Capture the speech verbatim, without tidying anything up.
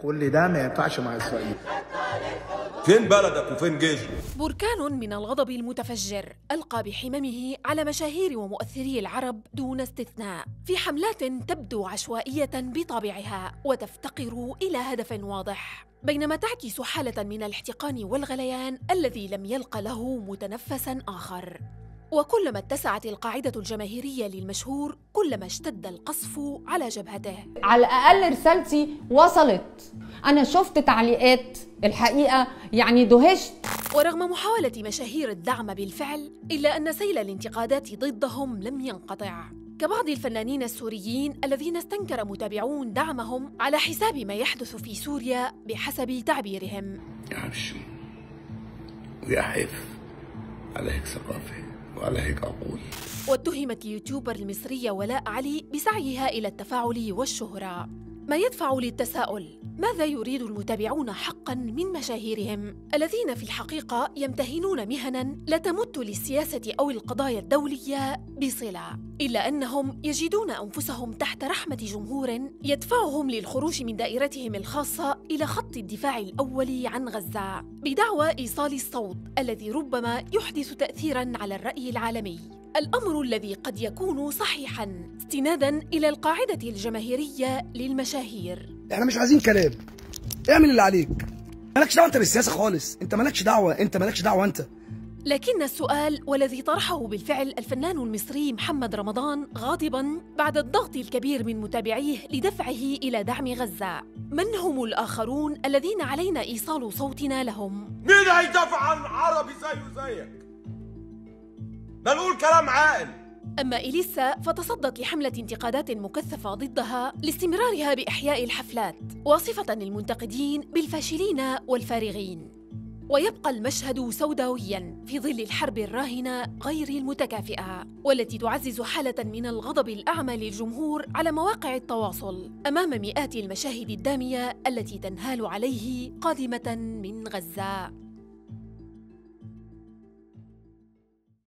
كل ده ما ينفعش مع اسرائيل. فين بلدك وفين جيشك؟ بركان من الغضب المتفجر ألقى بحممه على مشاهير ومؤثري العرب دون استثناء في حملات تبدو عشوائية بطبعها وتفتقر إلى هدف واضح، بينما تعكس حالة من الاحتقان والغليان الذي لم يلق له متنفساً آخر. وكلما اتسعت القاعدة الجماهيرية للمشهور كلما اشتد القصف على جبهته. على الأقل رسالتي وصلت. أنا شفت تعليقات الحقيقة يعني دهشت. ورغم محاولة مشاهير الدعم بالفعل إلا أن سيل الانتقادات ضدهم لم ينقطع، كبعض الفنانين السوريين الذين استنكر متابعون دعمهم على حساب ما يحدث في سوريا بحسب تعبيرهم. يا عبشي ويا حيف على هيك ثقافة وعلى هيك عقول. واتهمت اليوتيوبر المصرية ولاء علي بسعيها إلى التفاعل والشهرة، ما يدفع للتساؤل: ماذا يريد المتابعون حقاً من مشاهيرهم الذين في الحقيقة يمتهنون مهناً لا تمت للسياسة أو القضايا الدولية بصلة، إلا أنهم يجدون أنفسهم تحت رحمة جمهور يدفعهم للخروج من دائرتهم الخاصة إلى خط الدفاع الأول عن غزة بدعوى إيصال الصوت الذي ربما يحدث تأثيراً على الرأي العالمي، الأمر الذي قد يكون صحيحاً استناداً إلى القاعدة الجماهيرية للمشاهير. احنا مش عايزين كلام، اعمل اللي عليك، مالكش دعوه انت بالسياسه خالص، انت مالكش دعوه، انت مالكش دعوه انت. لكن السؤال والذي طرحه بالفعل الفنان المصري محمد رمضان غاضباً بعد الضغط الكبير من متابعيه لدفعه إلى دعم غزة: من هم الآخرون الذين علينا إيصال صوتنا لهم؟ مين هيدافع عن عربي زيه زيك؟ ما نقول كلام عاقل. أما إليسا فتصدت لحملة انتقادات مكثفة ضدها لاستمرارها بإحياء الحفلات، واصفة المنتقدين بالفاشلين والفارغين. ويبقى المشهد سوداوياً في ظل الحرب الراهنة غير المتكافئة، والتي تعزز حالة من الغضب الأعمى للجمهور على مواقع التواصل أمام مئات المشاهد الدامية التي تنهال عليه قادمة من غزة.